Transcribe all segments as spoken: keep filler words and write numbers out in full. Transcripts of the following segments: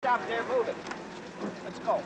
stop there. Move it. Let's go.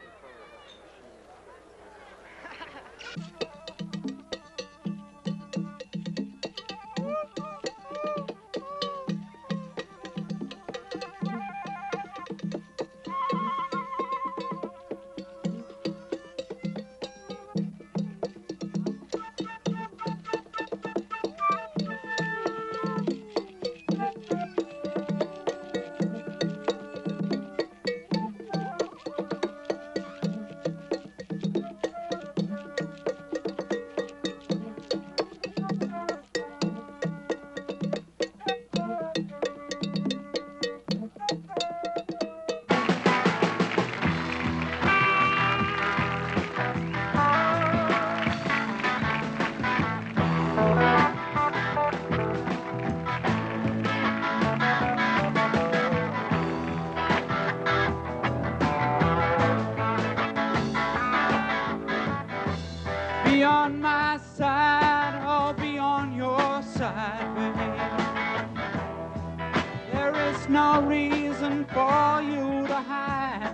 Be on my side, I'll be on your side, baby. There is no reason for you to hide.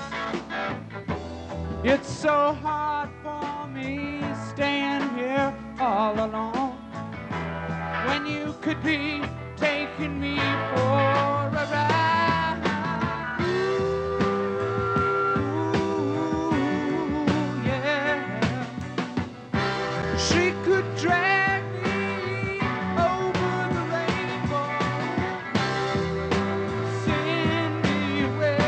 It's so hard for me staying here all alone when you could be taking me for a ride. She could drag me over the rainbow, send me away,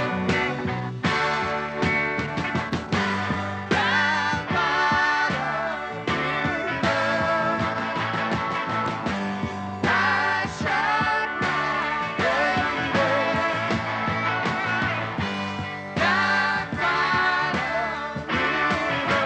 round by the river. I shot my baby down by the river.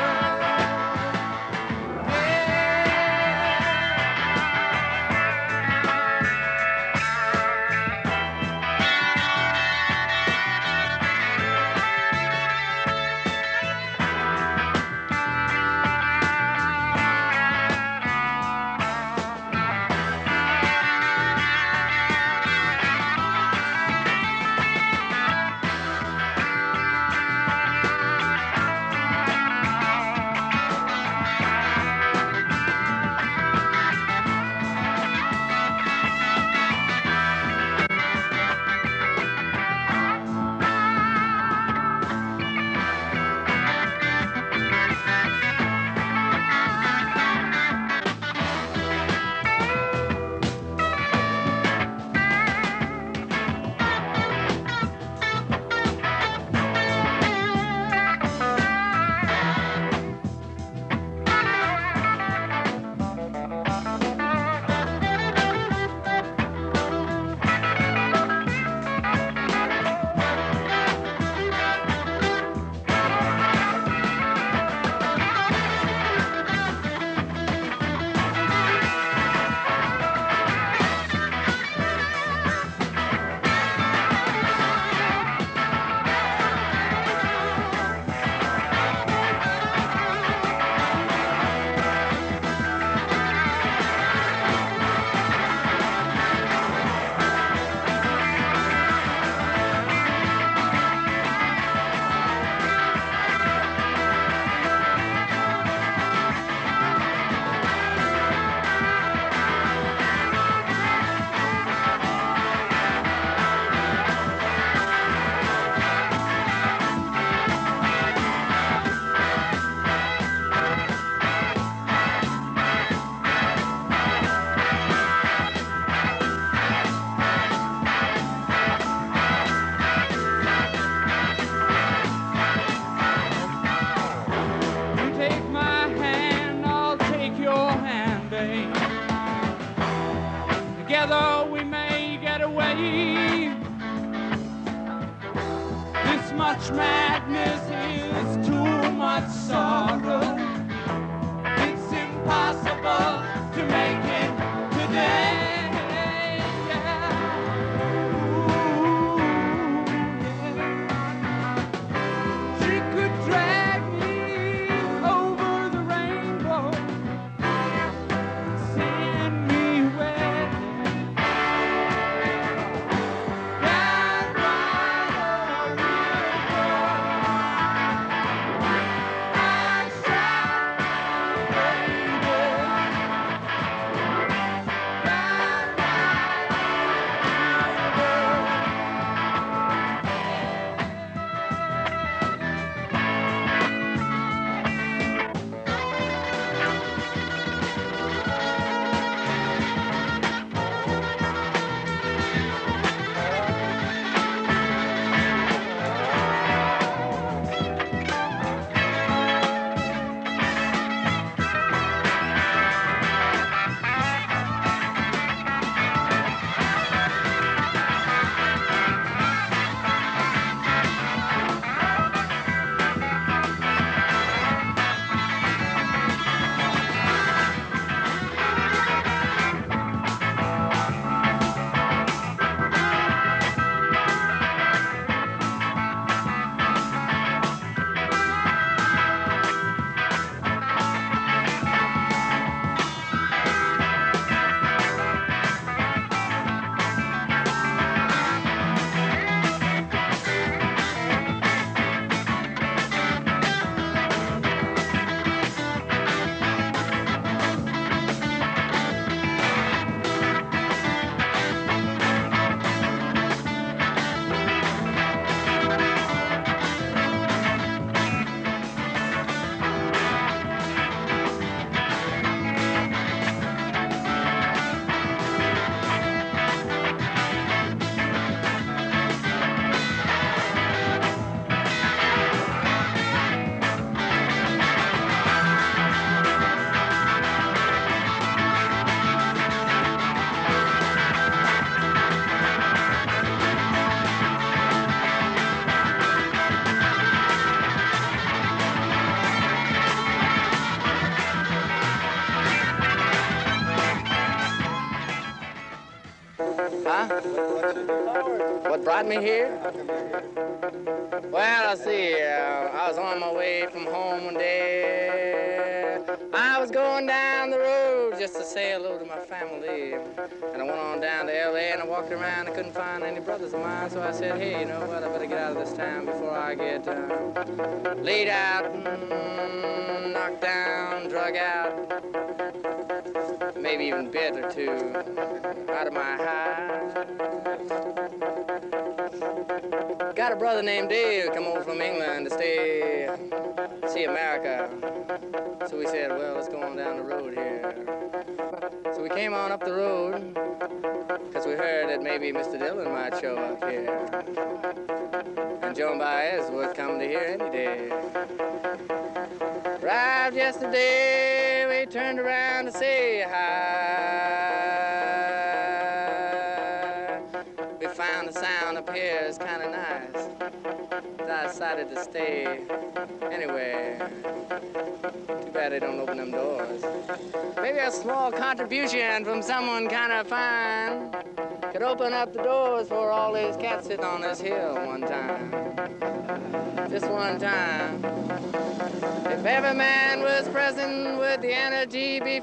Together we may get away. This much madness is too much sorrow. It's impossible to make it today. Down by the Got me here? Well, I see, uh, I was on my way from home one day. I was going down the road just to say hello to my family. And I went on down to L A and I walked around. I couldn't find any brothers of mine, so I said, hey, you know what, I better get out of this town before I get uh, laid out, mm, knocked down, drug out, maybe even bit or two out of my hide. Got a brother named Dave come over from England to stay, see America. So we said, well, let's go on down the road here. So we came on up the road, because we heard that maybe Mister Dillon might show up here. And Joan Baez was coming to here any day. Arrived yesterday, we turned around to say hi. We found the sound up here is kind of nice. I decided to stay anyway. Too bad they don't open them doors. Maybe a small contribution from someone kind of fine could open up the doors for all these cats sitting on this hill one time. Just one time. If every man was present, would the energy be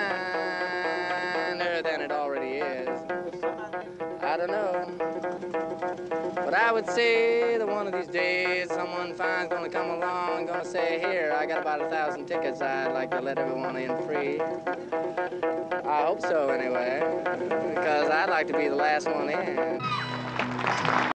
finer than it already is? I don't know. But I would say that one of these days someone fine's gonna come along and gonna say, here, I got about a thousand tickets, I'd like to let everyone in free. I hope so anyway, because I'd like to be the last one in.